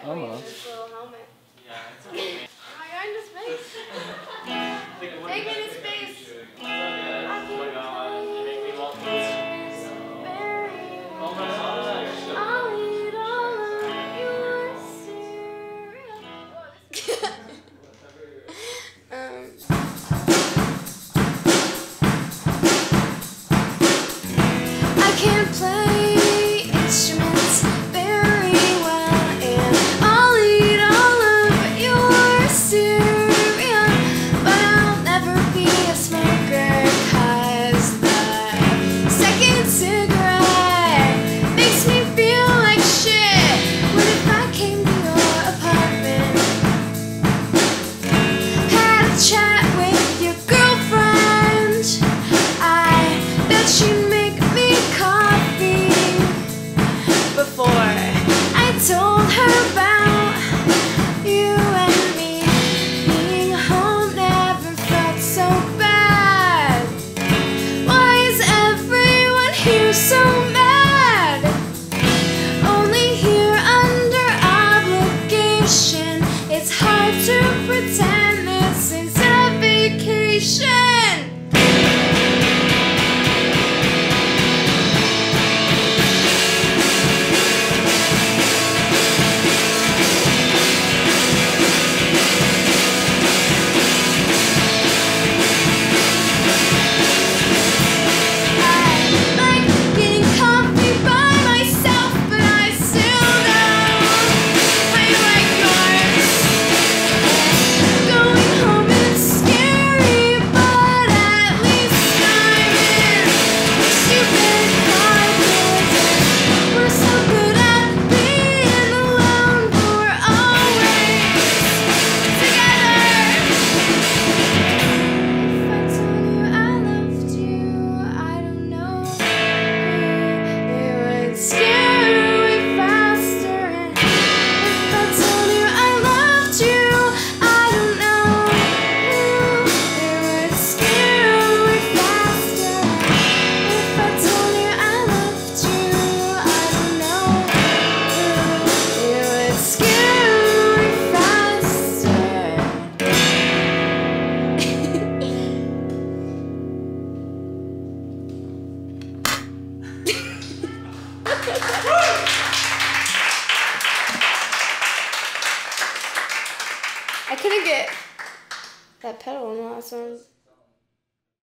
Almost. This little helmet. Yeah, it's okay. Oh my god, into space. Take me to space. Oh my god, you make me want this. Oh my god. I'll eat all of your cereal. I can't play instruments very well, and I'll eat all of your cereal, but I'll never be a smoker, 'cause the second cigarette makes me feel like shit. What if I came to your apartment, had a chat with your girlfriend? I bet she'd make me coffee before I told her about you and me. Being home never felt so bad. Why is everyone here so mad? Only here under obligation. It's hard to pretend this is a vacation. I like getting coffee by myself, but I still know I like yours. Going home is scary, but at least I'm in stupid closet. We're so good at being alone, but we're always together. If I told you I loved you, I don't know, it would scare away faster. And if I told you I loved you, I don't know, it would scare away faster. If I told you I loved you, I don't know, it would scare away faster. I couldn't get that pedal in the last one.